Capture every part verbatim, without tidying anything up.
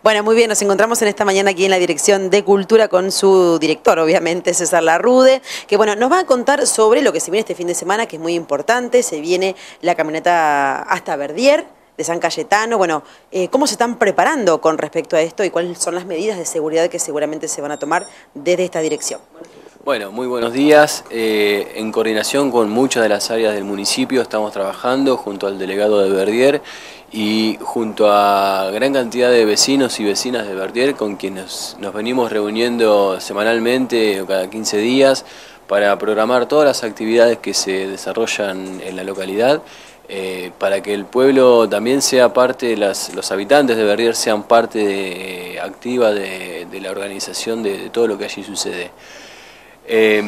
Bueno, muy bien, nos encontramos en esta mañana aquí en la Dirección de Cultura con su director, obviamente, César Larrude, que bueno, nos va a contar sobre lo que se viene este fin de semana, que es muy importante. Se viene la caminata hasta Verdier, de San Cayetano. Bueno, eh, ¿cómo se están preparando con respecto a esto y cuáles son las medidas de seguridad que seguramente se van a tomar desde esta dirección? Bueno, muy buenos días. Eh, en coordinación con muchas de las áreas del municipio estamos trabajando junto al delegado de Verdier y junto a gran cantidad de vecinos y vecinas de Verdier con quienes nos venimos reuniendo semanalmente o cada quince días para programar todas las actividades que se desarrollan en la localidad, eh, para que el pueblo también sea parte, las, los habitantes de Verdier sean parte de, eh, activa de, de la organización de, de todo lo que allí sucede. Eh,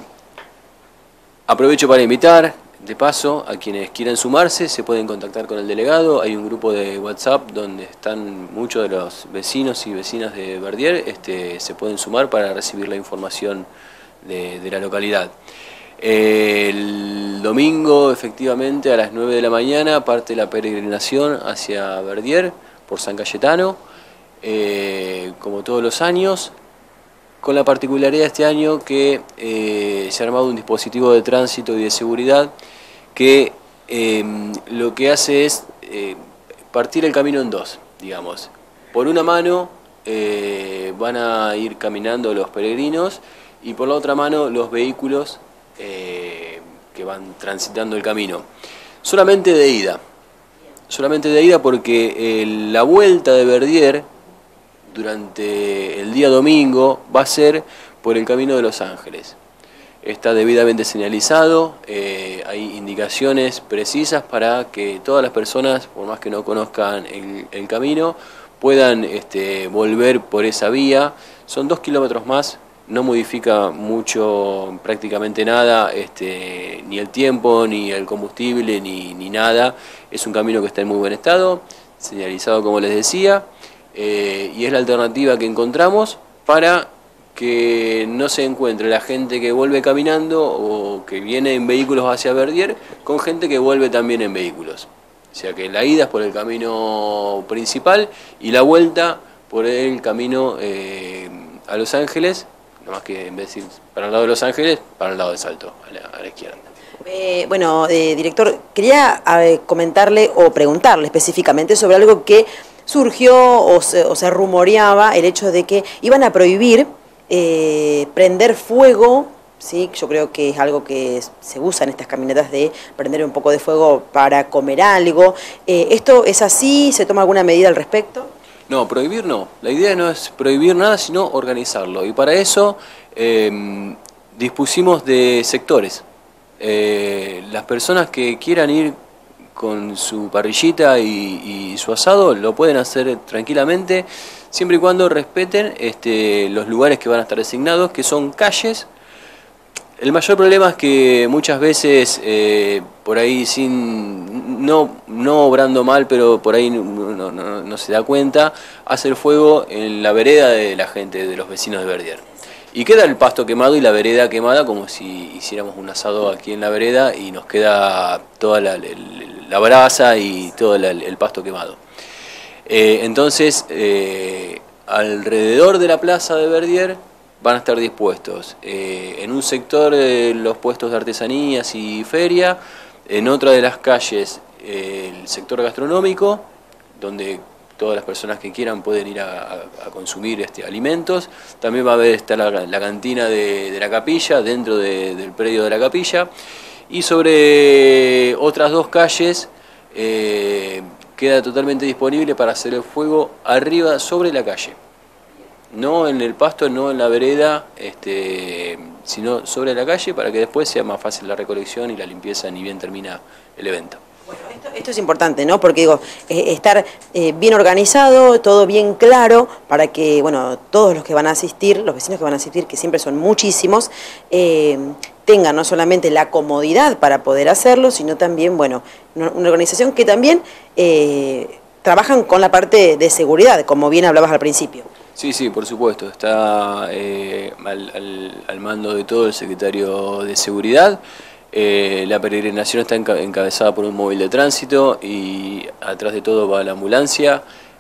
aprovecho para invitar, de paso, a quienes quieran sumarse, se pueden contactar con el delegado. Hay un grupo de WhatsApp donde están muchos de los vecinos y vecinas de Verdier, este, se pueden sumar para recibir la información de, de la localidad. Eh, el domingo, efectivamente, a las nueve de la mañana, parte la peregrinación hacia Verdier por San Cayetano, eh, como todos los años, con la particularidad de este año que eh, se ha armado un dispositivo de tránsito y de seguridad que eh, lo que hace es eh, partir el camino en dos, digamos. Por una mano eh, van a ir caminando los peregrinos y por la otra mano los vehículos eh, que van transitando el camino. Solamente de ida, solamente de ida porque eh, la vuelta de Verdier durante el día domingo va a ser por el Camino de los Ángeles. Está debidamente señalizado, eh, hay indicaciones precisas para que todas las personas, por más que no conozcan el, el camino, puedan este, volver por esa vía. Son dos kilómetros más, no modifica mucho, prácticamente nada, este, ni el tiempo, ni el combustible, ni, ni nada. Es un camino que está en muy buen estado, señalizado como les decía. Eh, y es la alternativa que encontramos para que no se encuentre la gente que vuelve caminando o que viene en vehículos hacia Verdier con gente que vuelve también en vehículos. O sea que la ida es por el camino principal y la vuelta por el camino eh, a Los Ángeles, nada más que en vez de ir para el lado de Los Ángeles, para el lado de Salto, a la, a la izquierda. Eh, bueno, eh, director, quería eh, comentarle o preguntarle específicamente sobre algo que surgió o se, o se rumoreaba, el hecho de que iban a prohibir eh, prender fuego, ¿sí? Yo creo que es algo que se usa en estas caminatas, de prender un poco de fuego para comer algo. Eh, ¿Esto es así? ¿Se toma alguna medida al respecto? No, prohibir no. La idea no es prohibir nada, sino organizarlo. Y para eso eh, dispusimos de sectores. Eh, las personas que quieran ir con su parrillita y, y su asado lo pueden hacer tranquilamente, siempre y cuando respeten este, los lugares que van a estar designados, que son calles. El mayor problema es que muchas veces eh, por ahí sin no, no obrando mal, pero por ahí no, no, no, no se da cuenta, hace el fuego en la vereda de la gente, de los vecinos de Verdier. Y queda el pasto quemado y la vereda quemada, como si hiciéramos un asado aquí en la vereda y nos queda toda la, la, la brasa y todo la, el pasto quemado. Eh, entonces, eh, alrededor de la plaza de Verdier van a estar dispuestos eh, en un sector eh, los puestos de artesanías y feria, en otra de las calles eh, el sector gastronómico, donde todas las personas que quieran pueden ir a, a, a consumir este, alimentos. También va a haber está la, la cantina de, de la capilla, dentro de, del predio de la capilla. Y sobre otras dos calles eh, queda totalmente disponible para hacer el fuego arriba sobre la calle. No en el pasto, no en la vereda, este, sino sobre la calle, para que después sea más fácil la recolección y la limpieza ni bien termina el evento. Bueno, esto, esto es importante, ¿no? Porque digo, eh, estar eh, bien organizado, todo bien claro, para que, bueno, todos los que van a asistir, los vecinos que van a asistir, que siempre son muchísimos, eh, tengan no solamente la comodidad para poder hacerlo, sino también, bueno, una organización que también eh, trabajan con la parte de seguridad, como bien hablabas al principio. Sí, sí, por supuesto. Está eh, al, al, al mando de todo el secretario de Seguridad. Eh, la peregrinación está encabezada por un móvil de tránsito y atrás de todo va la ambulancia.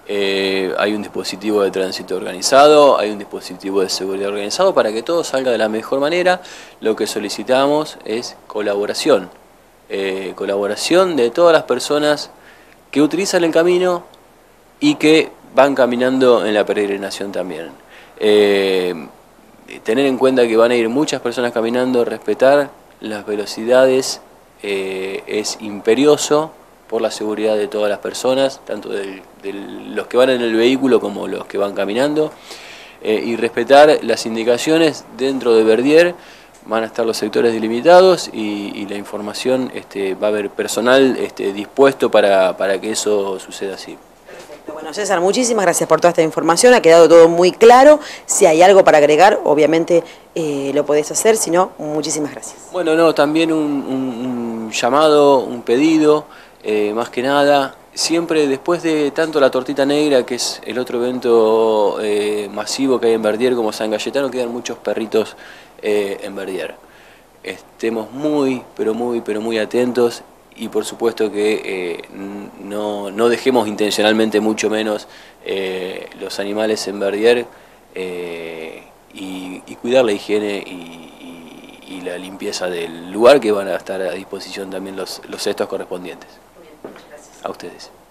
Eh, hay un dispositivo de tránsito organizado, hay un dispositivo de seguridad organizado para que todo salga de la mejor manera. Lo que solicitamos es colaboración, eh, colaboración de todas las personas que utilizan el camino y que van caminando en la peregrinación también. Eh, tener en cuenta que van a ir muchas personas caminando, respetar las velocidades eh, es imperioso por la seguridad de todas las personas, tanto de los que van en el vehículo como los que van caminando, eh, y respetar las indicaciones dentro de Verdier. Van a estar los sectores delimitados y, y la información, este, va a haber personal este, dispuesto para, para que eso suceda así. Perfecto. Bueno, César, muchísimas gracias por toda esta información, ha quedado todo muy claro. Si hay algo para agregar, obviamente eh, lo podés hacer, si no, muchísimas gracias. Bueno, no, también un, un, un llamado, un pedido, eh, más que nada, siempre después de tanto la Tortita Negra, que es el otro evento eh, masivo que hay en Verdier como San Cayetano, quedan muchos perritos eh, en Verdier. Estemos muy, pero muy, pero muy atentos y por supuesto que eh, no, no dejemos intencionalmente mucho menos eh, los animales en Verdier eh, y, y cuidar la higiene y, y, y la limpieza del lugar, que van a estar a disposición también los, los cestos correspondientes. Muy bien, gracias. A ustedes.